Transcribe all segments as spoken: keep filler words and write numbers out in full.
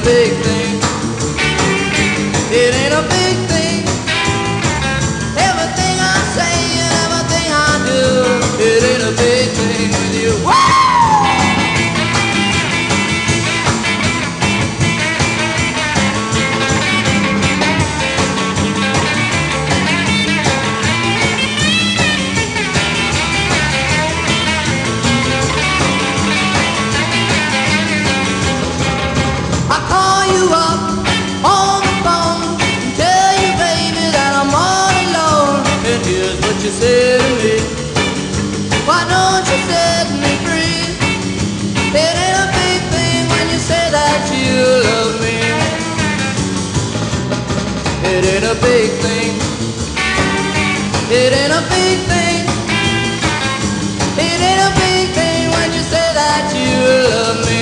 big thing. It ain't a big thing. Everything I say and everything I do, it ain't a big thing with you. Woo! You said to me, why don't you set me free? It ain't a big thing when you say that you love me. It ain't a big thing. It ain't a big thing. It ain't a big thing when you say that you love me.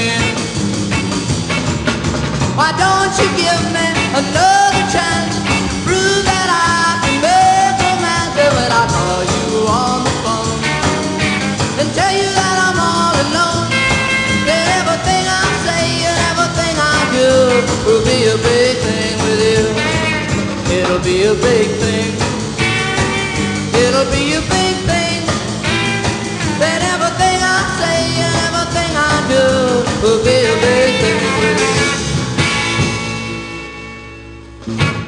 Why don't you give me another chance? Prove that I can make romance when I call you on the phone and tell you that I'm all alone. That everything I say and everything I do will be a big thing with you. It'll be a big thing. It'll be a big thing. That everything I say and everything I do will be a big thing with you.